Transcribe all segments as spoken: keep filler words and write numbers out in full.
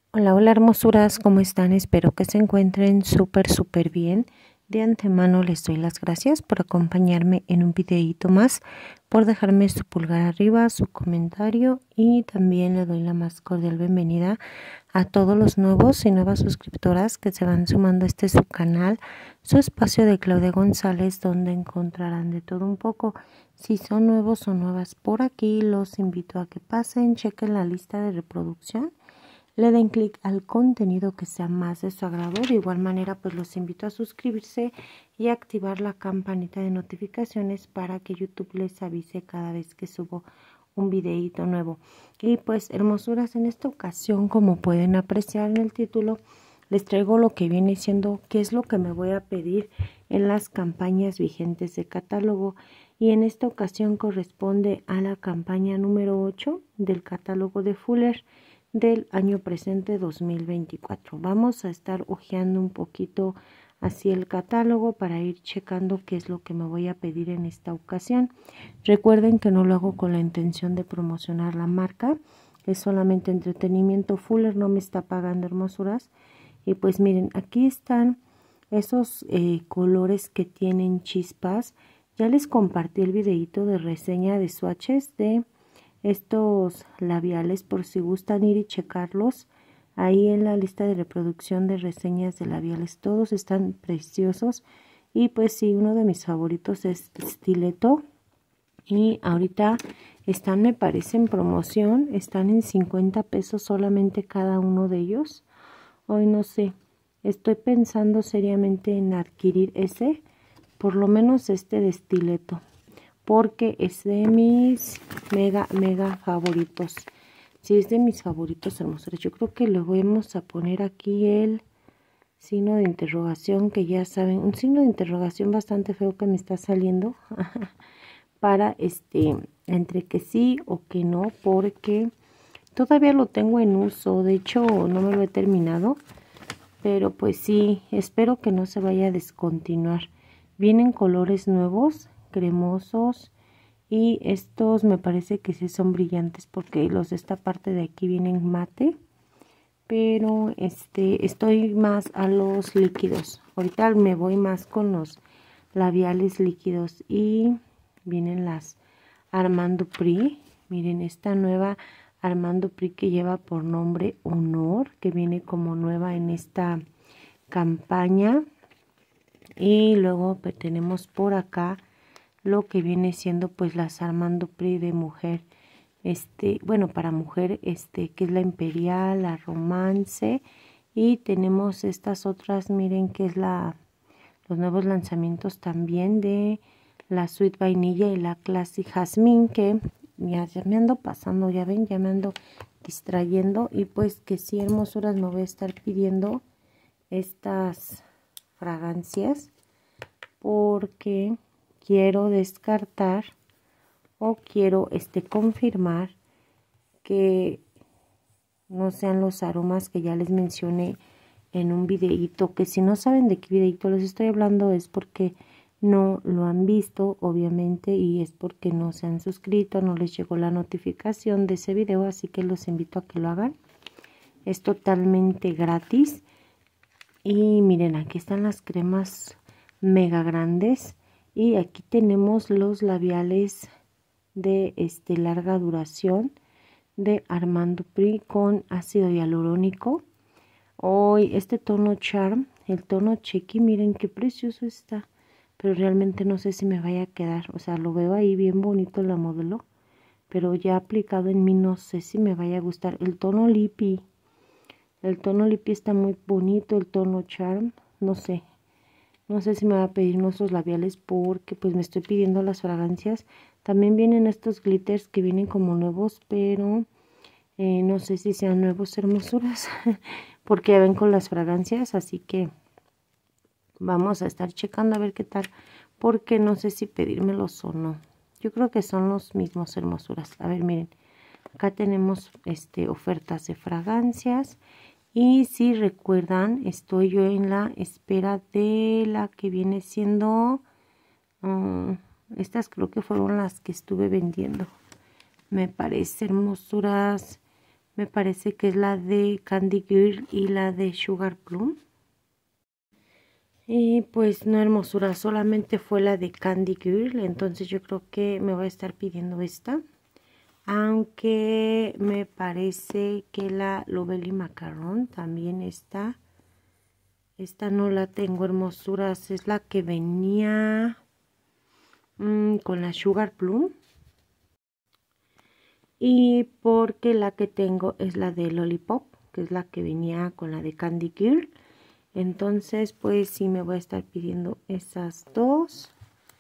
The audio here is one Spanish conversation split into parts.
Hola, hola hermosuras, ¿cómo están? Espero que se encuentren súper, súper bien. De antemano les doy las gracias por acompañarme en un videito más, por dejarme su pulgar arriba, su comentario y también le doy la más cordial bienvenida a todos los nuevos y nuevas suscriptoras que se van sumando a este su canal, su espacio de Claudia González, donde encontrarán de todo un poco. Si son nuevos o nuevas por aquí, los invito a que pasen, chequen la lista de reproducción, le den clic al contenido que sea más de su agrado. De igual manera, pues los invito a suscribirse y activar la campanita de notificaciones para que YouTube les avise cada vez que subo un videito nuevo. Y pues hermosuras, en esta ocasión, como pueden apreciar en el título, les traigo lo que viene siendo qué es lo que me voy a pedir en las campañas vigentes de catálogo, y en esta ocasión corresponde a la campaña número ocho del catálogo de Fuller del año presente dos mil veinticuatro. Vamos a estar hojeando un poquito así el catálogo para ir checando qué es lo que me voy a pedir en esta ocasión. Recuerden que no lo hago con la intención de promocionar la marca, es solamente entretenimiento. Fuller no me está pagando, hermosuras. Y pues miren, aquí están esos eh, colores que tienen chispas. Ya les compartí el videito de reseña de swatches de estos labiales, por si gustan ir y checarlos ahí en la lista de reproducción de reseñas de labiales. Todos están preciosos. Y pues sí, uno de mis favoritos es Stiletto, y ahorita están, me parece, en promoción. Están en cincuenta pesos solamente cada uno de ellos. Hoy no sé, estoy pensando seriamente en adquirir ese, por lo menos este de Stiletto, porque es de mis mega, mega favoritos. Si es de mis favoritos, hermosos. Yo creo que le vamos a poner aquí el signo de interrogación, que ya saben, un signo de interrogación bastante feo que me está saliendo, para este, entre que sí o que no, porque todavía lo tengo en uso. De hecho, no me lo he terminado, pero pues sí, espero que no se vaya a descontinuar. Vienen colores nuevos, cremosos, y estos me parece que sí son brillantes, porque los de esta parte de aquí vienen mate, pero este estoy más a los líquidos. Ahorita me voy más con los labiales líquidos, y vienen las Armando Pri. Miren esta nueva Armando Pri que lleva por nombre Honor, que viene como nueva en esta campaña. Y luego pues tenemos por acá lo que viene siendo pues las Armando Pri de mujer, este bueno, para mujer, este que es la Imperial, la Romance, y tenemos estas otras, miren, que es la los nuevos lanzamientos también de la Sweet Vainilla y la Classic Jasmine, que ya, ya me ando pasando, ya ven, ya me ando distrayendo. Y pues que sí, hermosuras, me voy a estar pidiendo estas fragancias, porque quiero descartar o quiero este confirmar que no sean los aromas que ya les mencioné en un videíto, que si no saben de qué videíto les estoy hablando es porque no lo han visto, obviamente, y es porque no se han suscrito, no les llegó la notificación de ese video, así que los invito a que lo hagan. Es totalmente gratis. Y miren, aquí están las cremas mega grandes, y aquí tenemos los labiales de este larga duración de Armando Pri con ácido hialurónico. Hoy este tono Charm, el tono Cheeky, miren qué precioso está, pero realmente no sé si me vaya a quedar. O sea, lo veo ahí bien bonito la modelo, pero ya aplicado en mí no sé si me vaya a gustar. El tono Lippy, el tono Lippy está muy bonito. El tono Charm, no sé, no sé si me va a pedir nuestros labiales, porque pues me estoy pidiendo las fragancias. También vienen estos glitters que vienen como nuevos, pero eh, no sé si sean nuevos, hermosuras, porque ya ven con las fragancias, así que vamos a estar checando a ver qué tal, porque no sé si pedírmelos o no. Yo creo que son los mismos, hermosuras. A ver, miren, acá tenemos este ofertas de fragancias, y si recuerdan, estoy yo en la espera de la que viene siendo um, estas, creo que fueron las que estuve vendiendo, me parece, hermosuras. Me parece que es la de Candy Girl y la de Sugar Plum. Y pues no, hermosura, solamente fue la de Candy Girl, entonces yo creo que me voy a estar pidiendo esta. Aunque me parece que la Lovely Macaron también está. Esta no la tengo, hermosuras, es la que venía mmm, con la Sugar Plum. Y porque la que tengo es la de Lollipop, que es la que venía con la de Candy Girl. Entonces pues sí me voy a estar pidiendo esas dos.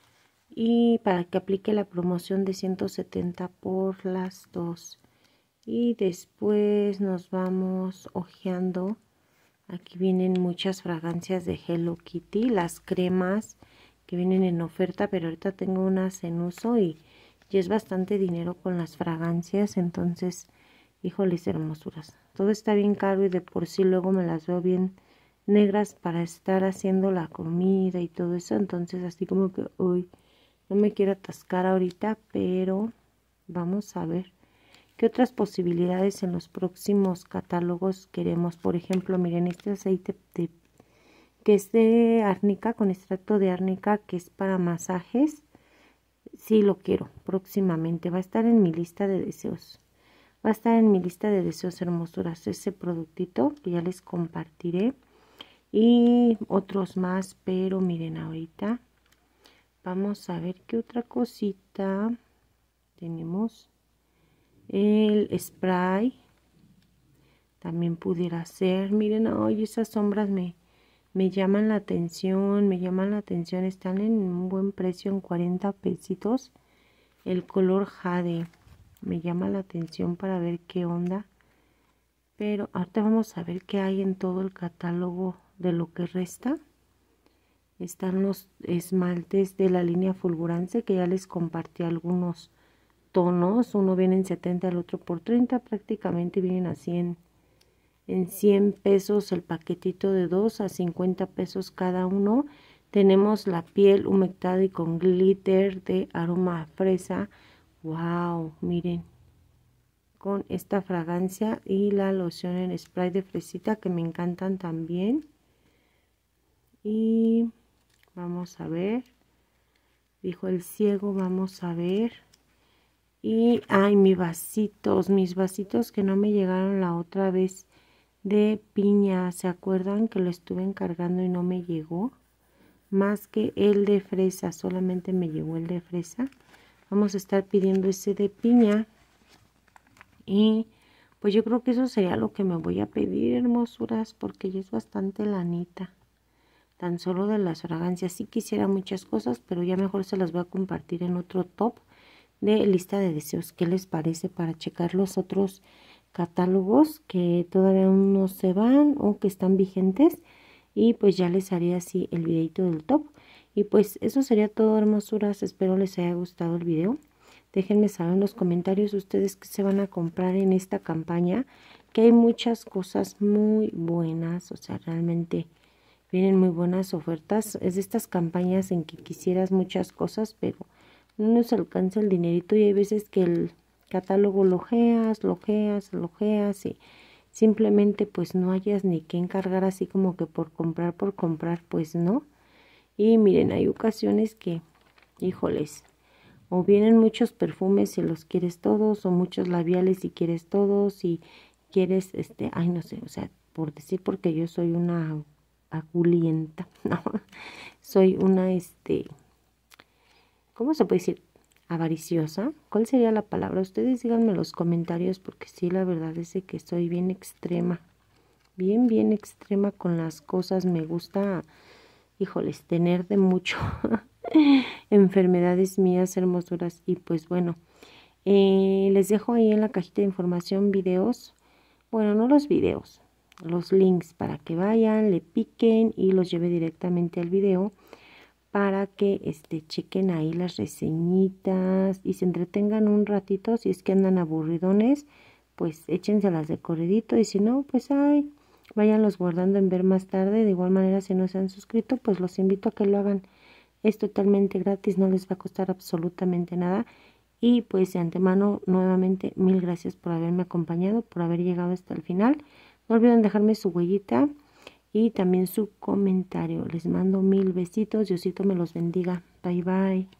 Y para que aplique la promoción de ciento setenta por las dos. Y después nos vamos hojeando. Aquí vienen muchas fragancias de Hello Kitty, las cremas que vienen en oferta, pero ahorita tengo unas en uso y, y es bastante dinero con las fragancias, entonces, híjoles, hermosuras. Todo está bien caro y de por sí luego me las veo bien negras para estar haciendo la comida y todo eso, entonces así como que, uy, no me quiero atascar ahorita, pero vamos a ver qué otras posibilidades en los próximos catálogos queremos. Por ejemplo, miren, este aceite de, que es de árnica, con extracto de árnica, que es para masajes. Sí lo quiero próximamente. Va a estar en mi lista de deseos. Va a estar en mi lista de deseos, hermosuras, ese productito que ya les compartiré. Y otros más, pero miren, ahorita vamos a ver qué otra cosita tenemos. El spray también pudiera ser. Miren, ay, esas sombras me, me llaman la atención, me llaman la atención. Están en un buen precio, en cuarenta pesitos. El color jade me llama la atención para ver qué onda. Pero ahorita vamos a ver qué hay en todo el catálogo de lo que resta. Están los esmaltes de la línea Fulgurance, que ya les compartí algunos tonos. Uno viene en setenta, el otro por treinta. Prácticamente vienen a cien, en cien pesos el paquetito de dos, a cincuenta pesos cada uno. Tenemos la piel humectada y con glitter de aroma a fresa. Wow, miren, con esta fragancia y la loción en spray de fresita que me encantan también. Y vamos a ver, dijo el ciego, vamos a ver. Y ay, mis vasitos, mis vasitos que no me llegaron la otra vez de piña. ¿Se acuerdan que lo estuve encargando y no me llegó? Más que el de fresa, solamente me llegó el de fresa. Vamos a estar pidiendo ese de piña. Y pues yo creo que eso sería lo que me voy a pedir, hermosuras, porque ya es bastante lanita. Tan solo de las fragancias. Sí quisiera muchas cosas, pero ya mejor se las voy a compartir en otro top de lista de deseos. ¿Qué les parece? Para checar los otros catálogos que todavía no se van o que están vigentes. Y pues ya les haré así el videito del top. Y pues eso sería todo, hermosuras. Espero les haya gustado el video. Déjenme saber en los comentarios ustedes que se van a comprar en esta campaña, que hay muchas cosas muy buenas, o sea, realmente vienen muy buenas ofertas. Es de estas campañas en que quisieras muchas cosas, pero no nos alcanza el dinerito y hay veces que el catálogo lo ojeas, lo ojeas, lo ojeas y simplemente pues no hayas ni que encargar, así como que por comprar, por comprar, pues no. Y miren, hay ocasiones que, híjoles, o vienen muchos perfumes si los quieres todos, o muchos labiales si quieres todos, y quieres, este, ay, no sé, o sea, por decir, porque yo soy una agulienta, no, soy una, este, ¿cómo se puede decir? Avariciosa. ¿Cuál sería la palabra? Ustedes díganme en los comentarios, porque sí, la verdad es que soy bien extrema, bien, bien extrema con las cosas. Me gusta, híjoles, tener de mucho. Enfermedades mías, hermosuras. Y pues bueno, eh, les dejo ahí en la cajita de información videos, bueno, no los videos, los links para que vayan, le piquen y los lleve directamente al video para que este chequen ahí las reseñitas y se entretengan un ratito. Si es que andan aburridones, pues échenselas de corridito, y si no, pues ay, váyanlos guardando en ver más tarde. De igual manera, si no se han suscrito, pues los invito a que lo hagan. Es totalmente gratis, no les va a costar absolutamente nada. Y pues de antemano, nuevamente, mil gracias por haberme acompañado, por haber llegado hasta el final. No olviden dejarme su huellita y también su comentario. Les mando mil besitos. Diosito me los bendiga. Bye, bye.